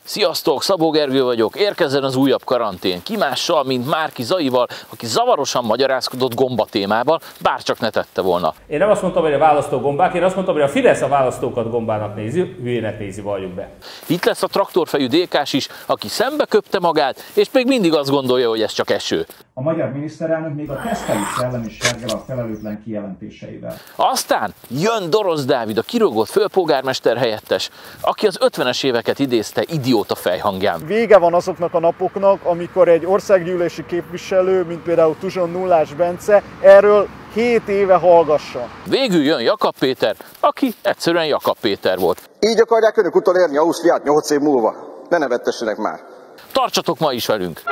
Sziasztok, Szabó Gergő vagyok, érkezzen az újabb karantén. Ki mással, mint Márki Zaival, aki zavarosan magyarázkodott gomba témában, bárcsak ne tette volna. Én nem azt mondtam, hogy a választók gombák, én azt mondtam, hogy a Fidesz a választókat gombának nézi, hülyének nézi, valljuk be. Itt lesz a traktorfejű DK-s is, aki szembe köpte magát, és még mindig azt gondolja, hogy ez csak eső. A magyar miniszterelnök még a tesztelő szellemiséggel, a felelőtlen kijelentéseivel. Aztán jön Dorosz Dávid, a kirúgott főpolgármester helyettes, aki az 50-es éveket idézte idióta fejhangján. Vége van azoknak a napoknak, amikor egy országgyűlési képviselő, mint például Tuzson Nullás Bence, erről 7 éve hallgassa. Végül jön Jakab Péter, aki egyszerűen Jakab Péter volt. Így akarják önök utolérni Ausztriát 8 év múlva. Ne nevettessenek már. Tartsatok ma is velünk!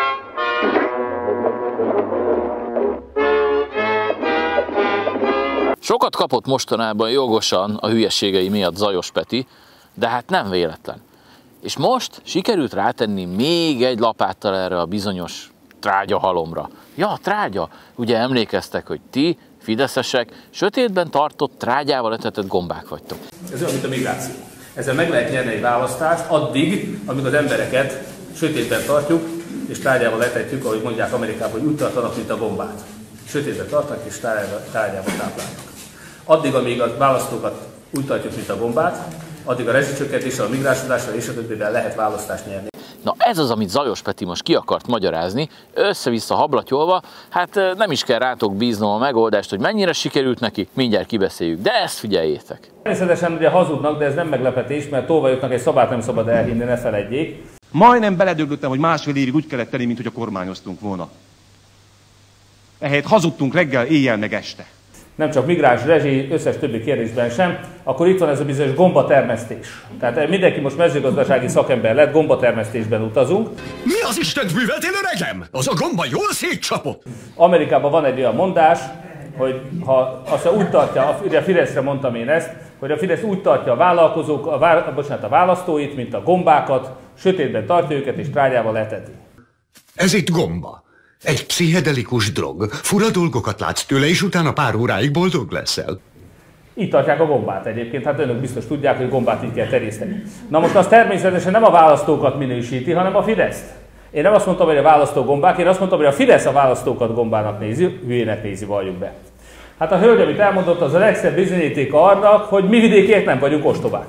Sokat kapott mostanában jogosan a hülyeségei miatt Zajos Peti, de hát nem véletlen. És most sikerült rátenni még egy lapáttal erre a bizonyos trágyahalomra. Ja, trágya! Ugye emlékeztek, hogy ti, fideszesek, sötétben tartott trágyával etetett gombák vagytok. Ez olyan, mint a migráció. Ezzel meg lehet nyerni egy választást addig, amíg az embereket sötétben tartjuk, és trágyával etetjük, ahogy mondják Amerikában, hogy úgy tartanak, mint a gombát. Sötétben tartanak, és trágyával táplálnak. Addig, amíg a választókat úgy tartjuk, mint a gombát, addig a rezsicsökkentéssel, a migránsodással és a többivel lehet választást nyerni. Na ez az, amit Zajos Peti most ki akart magyarázni, össze-vissza hablatyolva, hát nem is kell rátok bíznom a megoldást, hogy mennyire sikerült neki, mindjárt kibeszéljük, de ezt figyeljétek. Természetesen ugye hazudnak, de ez nem meglepetés, mert tolvajoknak egy szabát nem szabad elhinni, ne feledjék. Majdnem beledöglöttem, hogy másfél évig úgy kellett tenni, mint hogy a kormányoztunk volna. Ehelyett hazudtunk reggel, éjjel meg este. Nem csak migráns, rezsi, összes többi kérdésben sem, akkor itt van ez a bizonyos gombatermesztés. Tehát mindenki most mezőgazdasági szakember lett, gombatermesztésben utazunk. Mi az Istent műveltél, öregem? Az a gomba jól szétcsapott! Amerikában van egy olyan mondás, hogy ha azt úgy tartja, ugye a Fideszre mondtam én ezt, hogy a Fidesz úgy tartja a vállalkozók, a választóit, mint a gombákat, sötétben tartja őket és trágyával eteti. Ez itt gomba. Egy pszichedelikus drog. Fura dolgokat látsz tőle, és utána pár óráig boldog leszel. Így tartják a gombát egyébként, hát önök biztos tudják, hogy gombát így kell terjeszteni. Na most az természetesen nem a választókat minősíti, hanem a Fideszt. Én nem azt mondtam, hogy a választó gombák, én azt mondtam, hogy a Fidesz a választókat gombának nézi, hülyének nézi, valljuk be. Hát a hölgy, amit elmondott, az a legszebb bizonyítéka annak, hogy mi vidékiek nem vagyunk ostobák.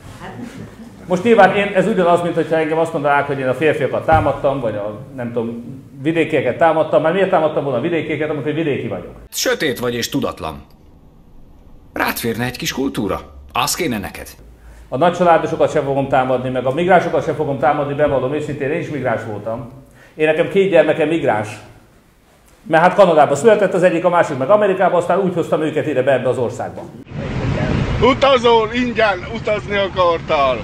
Most nyilván ez ugyanaz, mint hogyha engem azt mondanák, hogy én a férfiakat támadtam, vagy a nem tudom, vidékieket támadtam. Már miért támadtam volna a vidékieket, amikor vidéki vagyok? Sötét vagy és tudatlan. Rád férne egy kis kultúra? Az kéne neked. A nagycsaládosokat sem fogom támadni, meg a migránsokat sem fogom támadni, bevallom őszintén, én is migráns voltam. Én nekem 2 gyermekem migráns. Mert hát Kanadában született az egyik, a másik meg Amerikában, aztán úgy hoztam őket ide be ebbe az országba. Utazol, ingyen utazni akartál!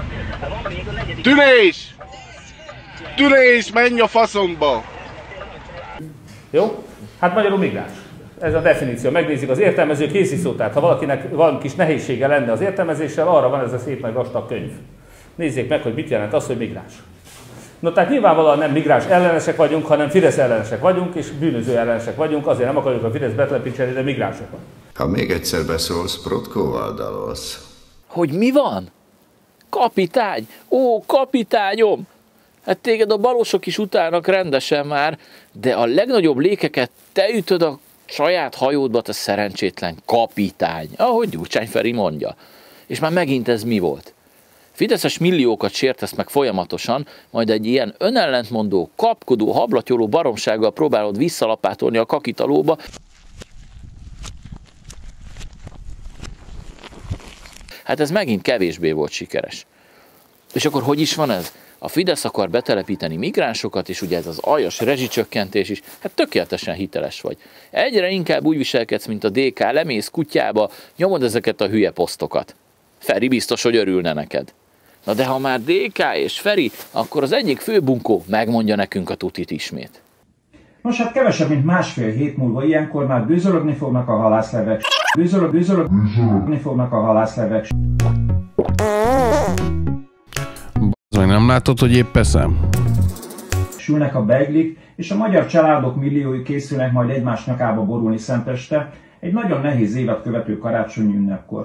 Tűnés! Tűnés, menj a faszomba! Jó? Hát magyarul migráns. Ez a definíció. Megnézik az értelmező kéziszótát. Ha valakinek valami kis nehézsége lenne az értelmezéssel, arra van ez a szép nagy vastag könyv. Nézzék meg, hogy mit jelent az, hogy migráns. No, tehát nyilvánvalóan nem migráns ellenesek vagyunk, hanem Fidesz ellenesek vagyunk, és bűnöző ellenesek vagyunk, azért nem akarjuk a Fidesz betelepíteni, de migránsokat. Ha még egyszer beszólsz, Protkóval dalolsz. Hogy mi van? Kapitány! Ó, kapitányom! Hát téged a balosok is utálnak rendesen már, de a legnagyobb lékeket te ütöd a saját hajódba, te szerencsétlen kapitány, ahogy Gyurcsány Feri mondja. És már megint ez mi volt? Fideszes milliókat sértesz meg folyamatosan, majd egy ilyen önellentmondó, kapkodó, hablatyoló baromsággal próbálod visszalapátolni a kakitalóba. Hát ez megint kevésbé volt sikeres. És akkor hogy is van ez? A Fidesz akar betelepíteni migránsokat, és ugye ez az aljas rezsicsökkentés is, hát tökéletesen hiteles vagy. Egyre inkább úgy viselkedsz, mint a DK, lemész kutyába, nyomod ezeket a hülye posztokat. Feri biztos, hogy örülne neked. Na de ha már DK és Feri, akkor az egyik főbunkó megmondja nekünk a tutit ismét. Nos, hát kevesebb, mint másfél hét múlva ilyenkor már bűzölögni fognak a halászlevek. Bűzölögni fognak a halászlevek. Meg nem látod, hogy épp eszem? Sülnek a beiglik, és a magyar családok milliói készülnek majd egymás nyakába borulni Szenteste egy nagyon nehéz évet követő karácsonyi ünnepkor.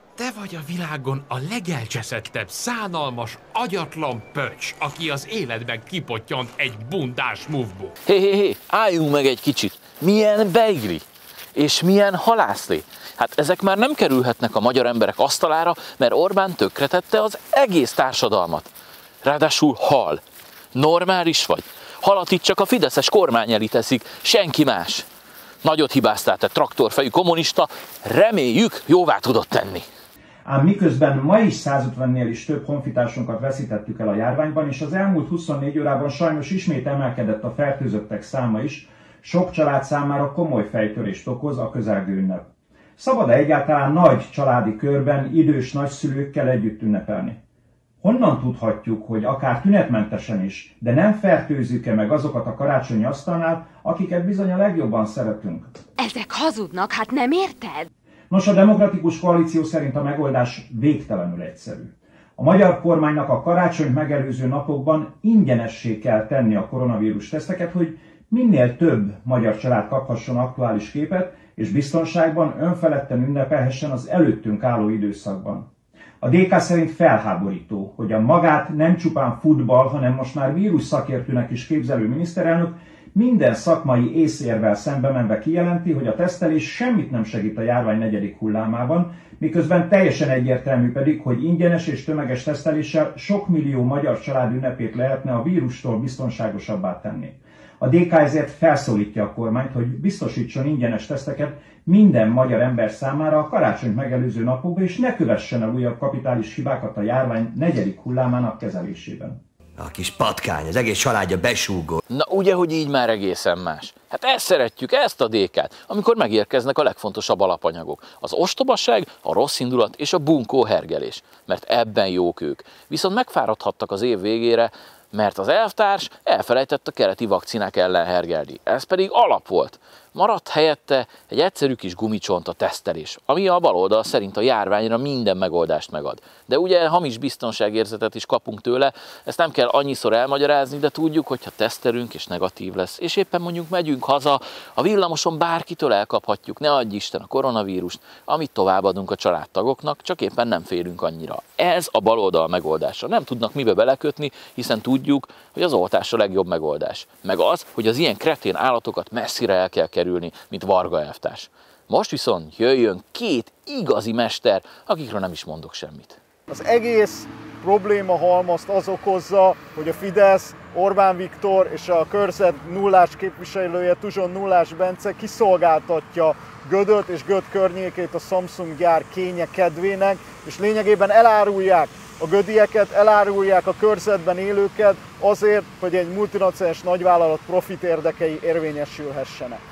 Te vagy a világon a legelcseszettebb, szánalmas, agyatlan pöcs, aki az életben kipottyant egy bundás move-ból. Hé, álljunk meg egy kicsit. Milyen beigli? És milyen halászlé? Hát ezek már nem kerülhetnek a magyar emberek asztalára, mert Orbán tönkretette az egész társadalmat. Ráadásul hal. Normális vagy? Halat itt csak a fideszes kormány elé teszik, senki más. Nagyot hibáztál, te traktorfejű kommunista, reméljük jóvá tudod tenni. Ám miközben ma is 150-nél is több honfitársunkat veszítettük el a járványban, és az elmúlt 24 órában sajnos ismét emelkedett a fertőzöttek száma is, sok család számára komoly fejtörést okoz a közelgő ünnep. Szabad-e egyáltalán nagy családi körben idős nagyszülőkkel együtt ünnepelni? Honnan tudhatjuk, hogy akár tünetmentesen is, de nem fertőzzük-e meg azokat a karácsonyi asztalnál, akiket bizony a legjobban szeretünk? Ezek hazudnak, hát nem érted? Nos, a Demokratikus Koalíció szerint a megoldás végtelenül egyszerű. A magyar kormánynak a karácsonyt megelőző napokban ingyenessé kell tenni a koronavírus teszteket, hogy minél több magyar család kaphasson aktuális képet, és biztonságban önfeledten ünnepelhessen az előttünk álló időszakban. A DK szerint felháborító, hogy a magát nem csupán futball, hanem most már vírus szakértőnek is képzelő miniszterelnök minden szakmai észérvel szembe menve kijelenti, hogy a tesztelés semmit nem segít a járvány 4. hullámában, miközben teljesen egyértelmű pedig, hogy ingyenes és tömeges teszteléssel sok millió magyar család ünnepét lehetne a vírustól biztonságosabbá tenni. A DK ezért felszólítja a kormányt, hogy biztosítson ingyenes teszteket minden magyar ember számára a karácsonyt megelőző napokban, és ne kövessen el újabb kapitális hibákat a járvány 4. hullámának kezelésében. A kis patkány, az egész családja besúgó. Na ugye, hogy így már egészen más. Hát ezt szeretjük, ezt a DK-t, amikor megérkeznek a legfontosabb alapanyagok. Az ostobaság, a rossz indulat és a bunkó hergelés. Mert ebben jók ők. Viszont megfáradhattak az év végére, mert az elvtárs elfelejtett a keleti vakcinák ellen hergelni. Ez pedig alap volt. Maradt helyette egy egyszerű kis gumicsont, a tesztelés, ami a baloldal szerint a járványra minden megoldást megad. De ugye hamis biztonságérzetet is kapunk tőle, ezt nem kell annyiszor elmagyarázni, de tudjuk, hogy ha tesztelünk és negatív lesz, és éppen mondjuk megyünk haza, a villamoson bárkitől elkaphatjuk, ne adj Isten a koronavírust, amit továbbadunk a családtagoknak, csak éppen nem félünk annyira. Ez a baloldal megoldása. Nem tudnak mibe belekötni, hiszen tudjuk, hogy az oltás a legjobb megoldás. Meg az, hogy az ilyen kretén állatokat messzire el kell kerülni, mint Varga elvtárs. Most viszont jöjjön két igazi mester, akikről nem is mondok semmit. Az egész probléma halmazt az okozza, hogy a Fidesz, Orbán Viktor és a körzet nullás képviselője, Tuzson Nullás Bence kiszolgáltatja Gödöt és Göd környékét a Samsung gyár kénye kedvének, és lényegében elárulják a gödieket, elárulják a körzetben élőket azért, hogy egy multinacionális nagyvállalat profit érdekei érvényesülhessenek.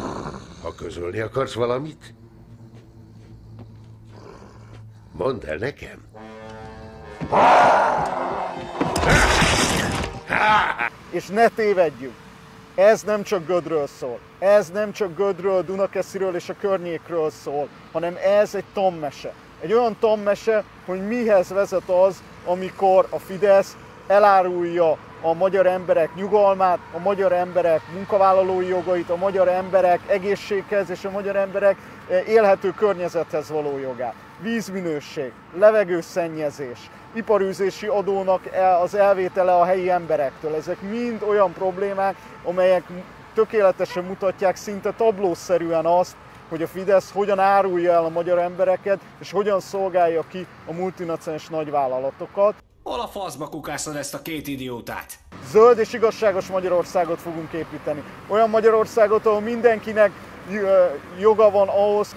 Ha közölni akarsz valamit, mondd el nekem. És ne tévedjünk, ez nem csak Gödről szól, ez nem csak Gödről, Dunakesziről és a környékről szól, hanem ez egy tanmese. Egy olyan tanmese, hogy mihez vezet az, amikor a Fidesz elárulja a magyar emberek nyugalmát, a magyar emberek munkavállalói jogait, a magyar emberek egészséghez és a magyar emberek élhető környezethez való jogát. Vízminőség, levegőszennyezés, iparűzési adónak az elvétele a helyi emberektől. Ezek mind olyan problémák, amelyek tökéletesen mutatják szinte tablószerűen azt, hogy a Fidesz hogyan árulja el a magyar embereket, és hogyan szolgálja ki a multinacionális nagyvállalatokat. Hol a faszba kukászod ezt a két idiótát? Zöld és igazságos Magyarországot fogunk építeni. Olyan Magyarországot, ahol mindenkinek joga van ahhoz,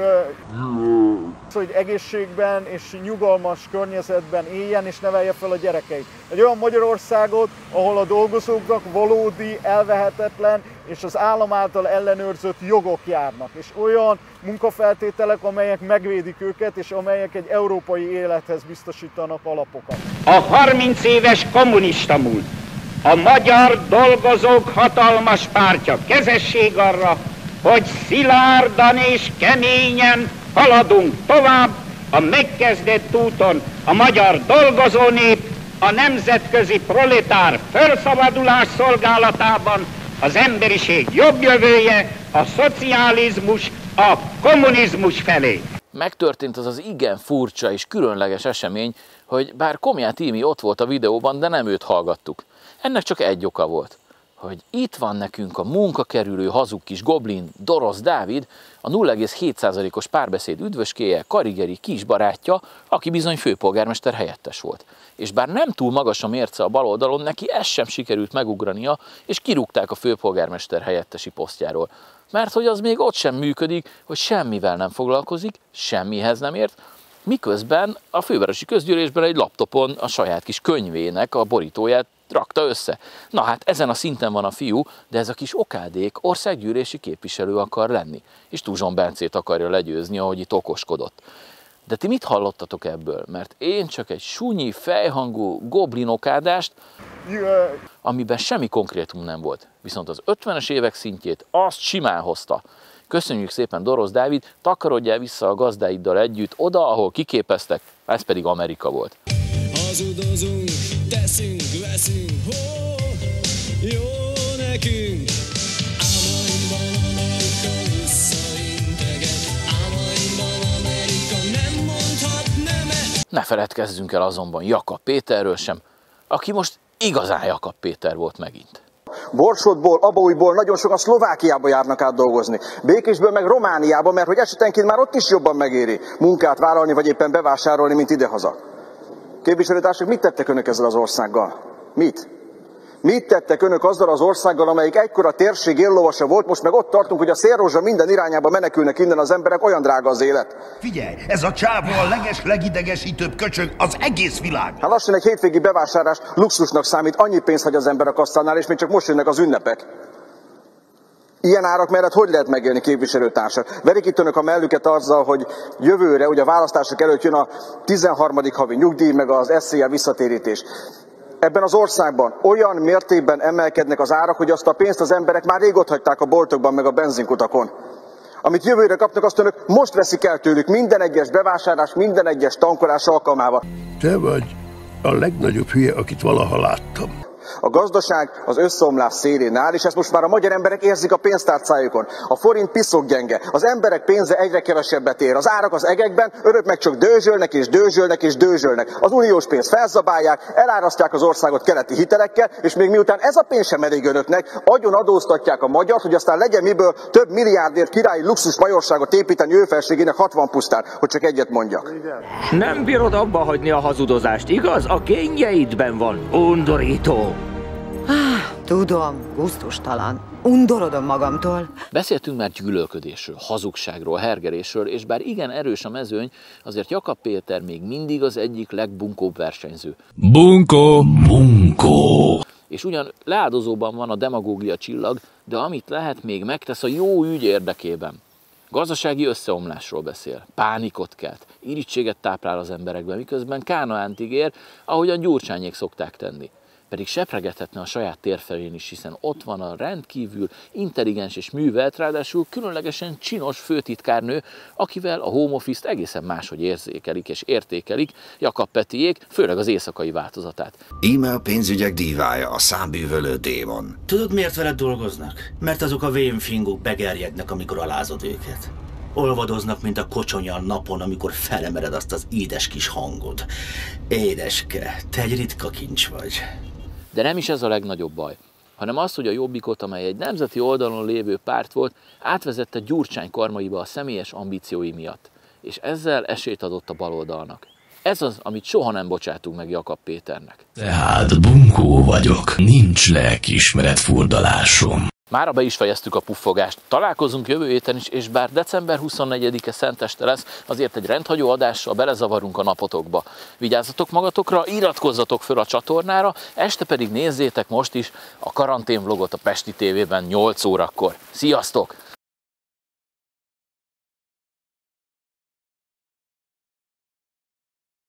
hogy egészségben és nyugalmas környezetben éljen és nevelje fel a gyerekeit. Egy olyan Magyarországot, ahol a dolgozóknak valódi, elvehetetlen és az állam által ellenőrzött jogok járnak. És olyan munkafeltételek, amelyek megvédik őket, és amelyek egy európai élethez biztosítanak alapokat. A 30 éves kommunista múlt, a magyar dolgozók hatalmas pártja kezesség arra, hogy szilárdan és keményen haladunk tovább a megkezdett úton. A magyar dolgozónép a nemzetközi proletár felszabadulás szolgálatában, az emberiség jobb jövője, a szocializmus, a kommunizmus felé. Megtörtént az igen furcsa és különleges esemény, hogy bár Komját Tími ott volt a videóban, de nem őt hallgattuk. Ennek csak egy oka volt, hogy itt van nekünk a munkakerülő hazug kis goblin Dorosz Dávid, a 0,7%-os párbeszéd üdvöskéje, karigeri kisbarátja, aki bizony főpolgármester helyettes volt. És bár nem túl magas a mérce a baloldalon, neki ezt sem sikerült megugrania, és kirúgták a főpolgármester helyettesi posztjáról. Mert hogy az még ott sem működik, hogy semmivel nem foglalkozik, semmihez nem ért, miközben a fővárosi közgyűlésben egy laptopon a saját kis könyvének a borítóját rakta össze. Na hát ezen a szinten van a fiú, de ez a kis okádék országgyűlési képviselő akar lenni, és Tuzson Bencét akarja legyőzni, ahogy itt okoskodott. De ti mit hallottatok ebből? Mert én csak egy sunyi, fejhangú goblinokádást, amiben semmi konkrétum nem volt. Viszont az 50-es évek szintjét azt simán hozta. Köszönjük szépen, Dorosz Dávid, takarodjál vissza a gazdáiddal együtt oda, ahol kiképeztek, ez pedig Amerika volt. Hazudozunk, teszünk, veszünk, jó nekünk. Álmaimban Amerika visszainteget, álmaimban Amerika nem mondhat nemet. Ne feledkezzünk el azonban Jakab Péterről sem, aki most igazán Jakab Péter volt megint. Borsodból, Abaújból nagyon sokan Szlovákiába járnak át dolgozni. Békésből meg Romániába, mert hogy esetenként már ott is jobban megéri munkát vállalni, vagy éppen bevásárolni, mint idehaza. Képviselőtársak, mit tettek önök ezzel az országgal? Mit? Mit tettek önök azzal az országgal, amelyik egykor a térség éllovasa volt, most meg ott tartunk, hogy a szélrózsa minden irányába menekülnek innen az emberek, olyan drága az élet. Figyelj, ez a csávó a legidegesítőbb köcsög az egész világ. Hát lassan egy hétvégi bevásárlás luxusnak számít, annyi pénzt hagy az ember a kasszánál, és még csak most jönnek az ünnepek. Ilyen árak mellett hogy lehet megélni, képviselőtársak? Verik itt önök a mellüket azzal, hogy jövőre, ugye a választások előtt jön a 13. havi nyugdíj, meg az SZIA visszatérítés. Ebben az országban olyan mértékben emelkednek az árak, hogy azt a pénzt az emberek már rég otthagyták a boltokban, meg a benzinkutakon. Amit jövőre kapnak, azt önök most veszik el tőlük minden egyes bevásárlás, minden egyes tankolás alkalmával. Te vagy a legnagyobb hülye, akit valaha láttam. A gazdaság az összeomlás szélén áll, és ezt most már a magyar emberek érzik a pénztárcájukon. A forint piszok gyenge, az emberek pénze egyre kevesebbet ér, az árak az egekben, önök meg csak dőzsölnek és dőzsölnek és dőzsölnek. Az uniós pénzt felzabálják, elárasztják az országot keleti hitelekkel, és még miután ez a pénz sem elég önöknek, agyon adóztatják a magyart, hogy aztán legyen miből több milliárdért királyi luxus majorságot építeni ő felségének 60 pusztán, hogy csak egyet mondjak. Nem bírod abba hagyni a hazudozást, igaz? A kényeidben van. Undorító. Tudom, gusztustalan. Undorodom magamtól. Beszéltünk már gyűlölködésről, hazugságról, hergelésről, és bár igen erős a mezőny, azért Jakab Péter még mindig az egyik legbunkóbb versenyző. Bunkó! Bunkó! És ugyan leáldozóban van a demagógia csillag, de amit lehet, még megtesz a jó ügy érdekében. Gazdasági összeomlásról beszél, pánikot kelt, irítséget táplál az emberekben, miközben Kánaánt ígér, ahogyan Gyurcsányék szokták tenni. Pedig sepregethetne a saját térfelén is, hiszen ott van a rendkívül intelligens és művelt, ráadásul különlegesen csinos főtitkárnő, akivel a home office-t egészen máshogy érzékelik és értékelik Jakab Petiék, főleg az éjszakai változatát. Íme a pénzügyek dívája, a számbűvölő démon. Tudod, miért veled dolgoznak? Mert azok a vénfingók begerjednek, amikor alázod őket. Olvadoznak, mint a kocsonyal napon, amikor felemered azt az édes kis hangod. Édeske, te egy ritka kincs vagy. De nem is ez a legnagyobb baj, hanem az, hogy a Jobbikot, amely egy nemzeti oldalon lévő párt volt, átvezette Gyurcsány karmaiba a személyes ambíciói miatt, és ezzel esélyt adott a baloldalnak. Ez az, amit soha nem bocsátunk meg Jakab Péternek. Tehát bunkó vagyok, nincs lelkiismeret furdalásom. Mára be is fejeztük a puffogást. Találkozunk jövő héten is, és bár december 24-e szenteste lesz, azért egy rendhagyó adással belezavarunk a napotokba. Vigyázzatok magatokra, iratkozzatok föl a csatornára, este pedig nézzétek most is a karanténvlogot a Pesti TV-ben 8 órakor. Sziasztok!